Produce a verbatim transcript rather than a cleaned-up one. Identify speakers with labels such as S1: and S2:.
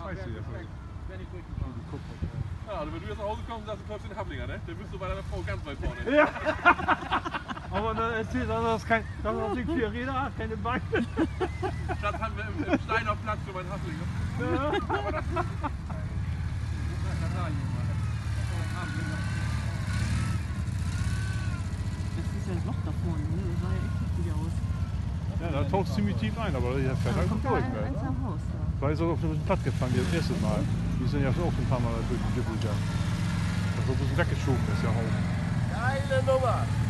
S1: scheiße hier.
S2: Wenn ich durchgefahren.
S3: Ja, also wenn du jetzt nach Hause kommst, sagst du, läufst in den Hablinger, ne? Dann bist du bei deiner Frau ganz weit vorne.
S1: Ja. Aber dann erzählt er, dass kein, dass das nicht vier Räder hat, keine Beine.
S3: Das haben wir im, im Steiner Platz für meinen Hablinger.
S1: Ja.
S3: Aber das
S2: Das ist ja ein Loch da vorne, ne? Das sah ja echt richtig aus.
S1: Ja, da taucht ziemlich tief ein, aber der fährt halt gut durch.
S2: Ein, eins am Haus da.
S1: Weil ist auch auf den Platt gefahren, das erste Mal. Die sind ja auch ein paar Mal durch den Düppel gegangen. Das ist ein bisschen weggeschoben ist ja auch.
S4: Geile Nummer!